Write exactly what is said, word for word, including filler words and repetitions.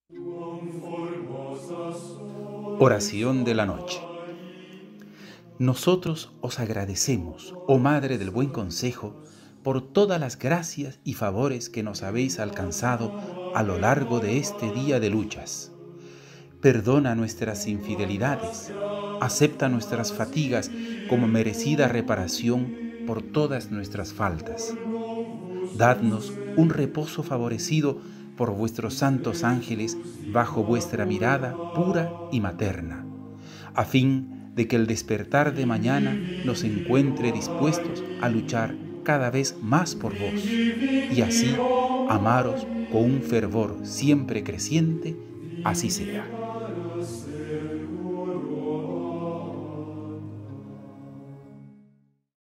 Oración de la noche. Nosotros os agradecemos, oh Madre del Buen Consejo, por todas las gracias y favores que nos habéis alcanzado a lo largo de este día de luchas. Perdona nuestras infidelidades, acepta nuestras fatigas como merecida reparación por todas nuestras faltas. Dadnos un reposo favorecido por vuestros santos ángeles bajo vuestra mirada pura y materna, a fin de que el despertar de mañana nos encuentre dispuestos a luchar cada vez más por vos, y así amaros con un fervor siempre creciente, así sea.